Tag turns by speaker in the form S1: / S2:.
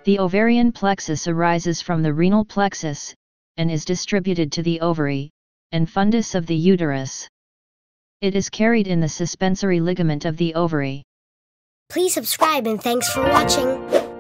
S1: The ovarian plexus arises from the renal plexus, and is distributed to the ovary, and fundus of the uterus. It is carried in the suspensory ligament of the ovary.
S2: Please subscribe and thanks for watching.